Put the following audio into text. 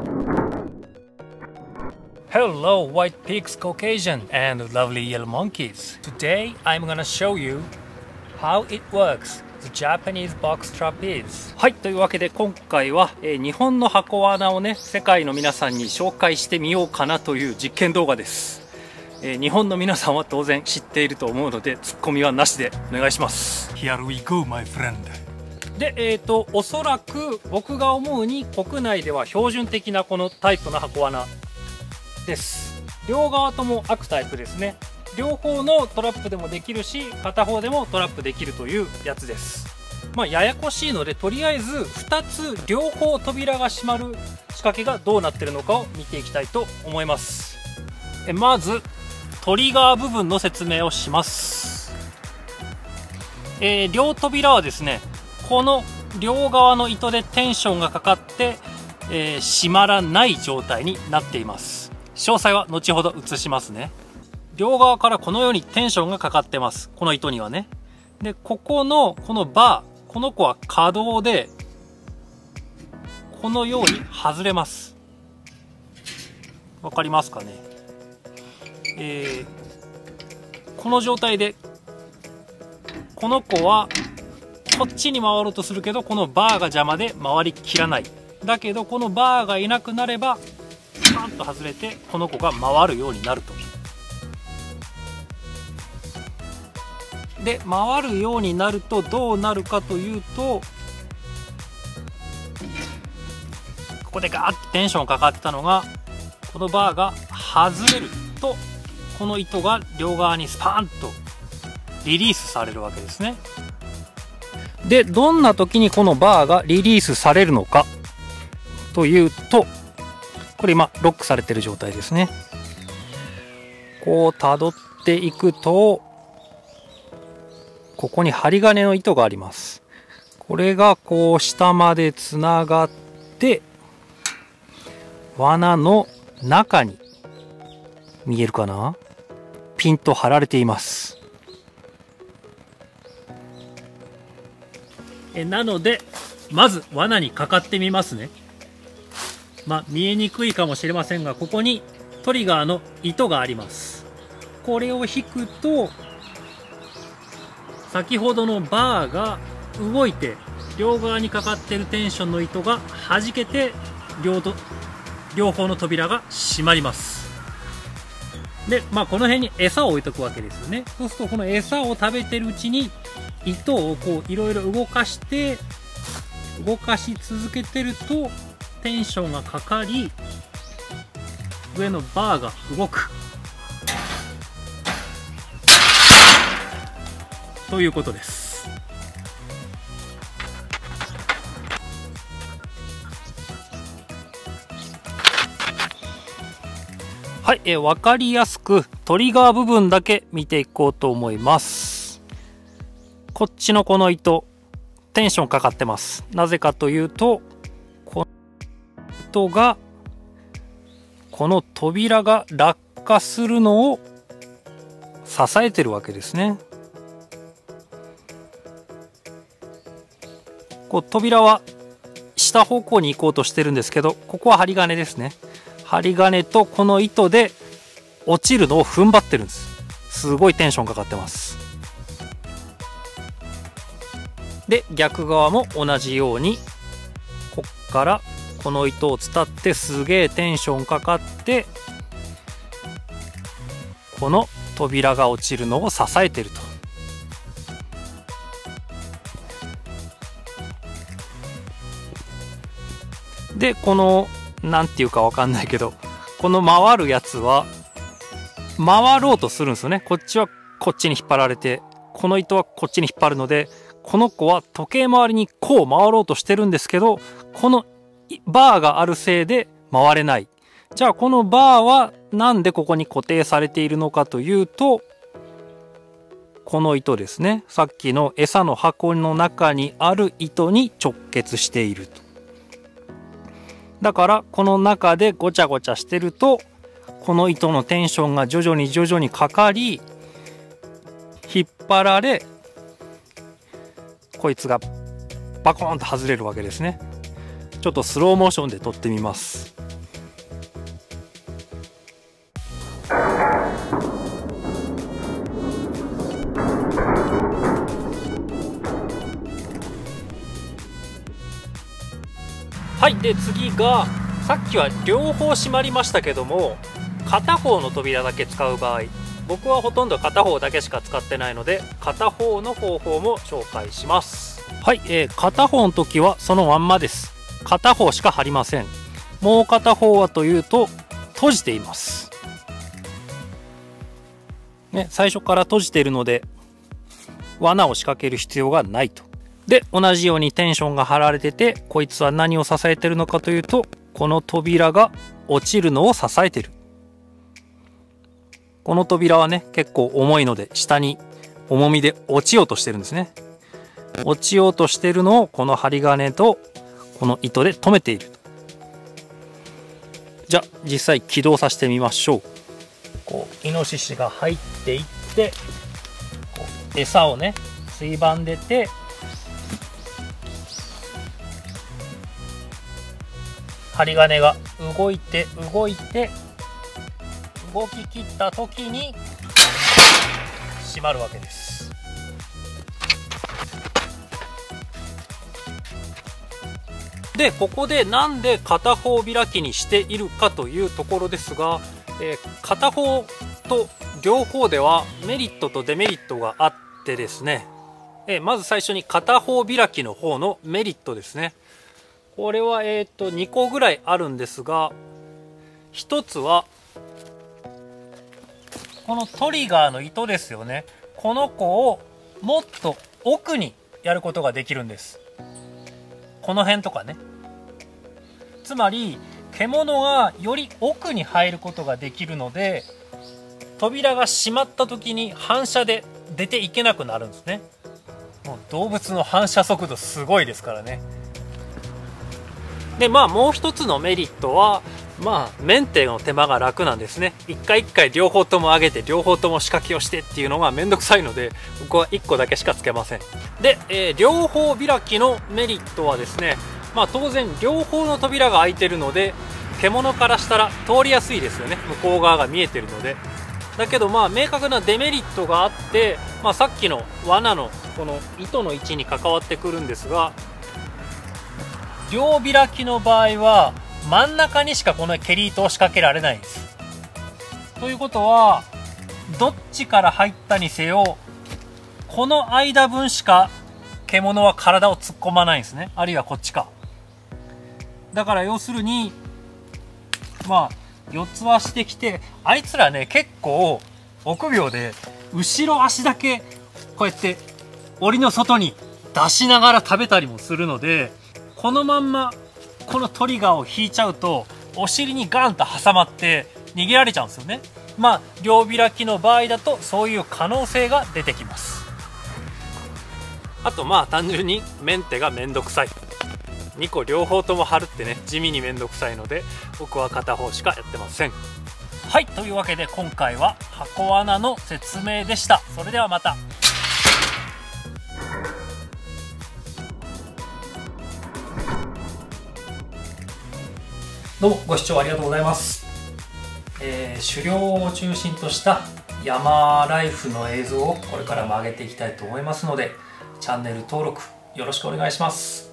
Hello, White Pigs, Caucasian, and lovely yellow monkeys. Today, I'm gonna show you how it works. The Japanese box trapeze. はい、というわけで今回は、日本の箱罠をね、世界の皆さんに紹介してみようかなという実験動画です。日本の皆さんは当然知っていると思うので、ツッコミはなしでお願いします。 Here we go, my friend. で、おそらく僕が思うに国内では標準的なこのタイプの箱罠です。両側とも開くタイプですね。両方のトラップでもできるし、片方でもトラップできるというやつです。まあややこしいので、とりあえず2つ両方扉が閉まる仕掛けがどうなってるのかを見ていきたいと思います。まずトリガー部分の説明をします。両扉はですね、この両側の糸でテンションがかかって、閉まらない状態になっています。詳細は後ほど映しますね。両側からこのようにテンションがかかってます。この糸にはね。で、ここのこのバー、この子は可動でこのように外れます。わかりますかね。この状態でこの子はこっちに回ろうとするけど、このバーが邪魔で回りきらない。だけどこのバーがいなくなればパンと外れて、この子が回るようになると。で、回るようになるとどうなるかというと、ここでガーッとテンションかかってたのが、このバーが外れると、この糸が両側にスパーンとリリースされるわけですね。で、どんな時にこのバーがリリースされるのかというと、これ今ロックされてる状態ですね。こう辿っていくと、ここに針金の糸があります。これがこう下までつながって、罠の中に見えるかな？ピンと張られています。なのでまず罠にかかってみますね。まあ見えにくいかもしれませんが、ここにトリガーの糸があります。これを引くと、先ほどのバーが動いて、両側にかかっているテンションの糸が弾けて、両方の扉が閉まります。で、まあこの辺に餌を置いとくわけですよね。そうするとこの餌を食べてるうちに、糸をこういろいろ動かし続けてると、テンションがかかり、上のバーが動くということです。はい、分かりやすくトリガー部分だけ見ていこうと思います。こっちのこの糸、テンションかかってます。なぜかというと、この糸がこの扉が落下するのを支えてるわけですね。こう扉は下方向に行こうとしてるんですけど、ここは針金ですね。針金とこの糸で落ちるのを踏ん張ってるんです。すごいテンションかかってます。で、逆側も同じように、こっからこの糸を伝ってすげえテンションかかって、この扉が落ちるのを支えてると。で、このなんていうかわかんないけど、この回るやつは回ろうとするんですよね。こっちはこっちに引っ張られて、この糸はこっちに引っ張るので、この子は時計回りにこう回ろうとしてるんですけど、このバーがあるせいで回れない。じゃあこのバーはなんでここに固定されているのかというと、この糸ですね。さっきの餌の箱の中にある糸に直結していると。だからこの中でごちゃごちゃしてると、この糸のテンションが徐々にかかり、引っ張られ、こいつがバコーンと外れるわけですね。ちょっとスローモーションで撮ってみます。 はい、で次がさっきは両方閉まりましたけども、片方の扉だけ使う場合、僕はほとんど片方だけしか使ってないので片方の方法も紹介します。はい、片方の時はそのまんまです。片方しか貼りません。もう片方はというと閉じています、ね、最初から閉じているので罠を仕掛ける必要がないと。で同じようにテンションが張られてて、こいつは何を支えてるのかというと、この扉が落ちるのを支えてる。この扉はね結構重いので下に重みで落ちようとしてるんですね。落ちようとしてるのをこの針金とこの糸で留めている。じゃあ実際起動させてみましょう。こうイノシシが入っていって、こう餌をねついばんでて、針金が動いて動き切った時に閉まるわけです。でここでなんで片方開きにしているかというところですが、片方と両方ではメリットとデメリットがあってですね、まず最初に片方開きの方のメリットですね。これは2個ぐらいあるんですが、1つはこのトリガーの糸ですよね。この子をもっと奥にやることができるんです。この辺とかね。つまり獣がより奥に入ることができるので、扉が閉まった時に反射で出ていけなくなるんですね。もう動物の反射速度すごいですからね。でもう一つのメリットはメンテの手間が楽なんですね。一回一回両方とも上げて両方とも仕掛けをしてっていうのがめんどくさいので、僕は1個だけしかつけません。で、両方開きのメリットはですね、当然両方の扉が開いてるので獣からしたら通りやすいですよね。向こう側が見えてるので。だけど明確なデメリットがあって、さっきの罠のこの糸の位置に関わってくるんですが、両開きの場合は真ん中にしかこの蹴り糸を仕掛けられないんです。ということはどっちから入ったにせよこの間分しか獣は体を突っ込まないんですね。あるいはこっちか。だから要するに四つ足できて、あいつらね結構臆病で後ろ足だけこうやって檻の外に出しながら食べたりもするので、このまんまこのトリガーを引いちゃうとお尻にガンと挟まって逃げられちゃうんですよね。両開きの場合だとそういう可能性が出てきます。あと単純にメンテがめんどくさい。2個両方とも貼るってね地味にめんどくさいので僕は片方しかやってません。はい、というわけで今回は箱罠の説明でした。それではまた。どうもご視聴ありがとうございます。狩猟を中心とした山ライフの映像をこれからも上げていきたいと思いますので、チャンネル登録よろしくお願いします。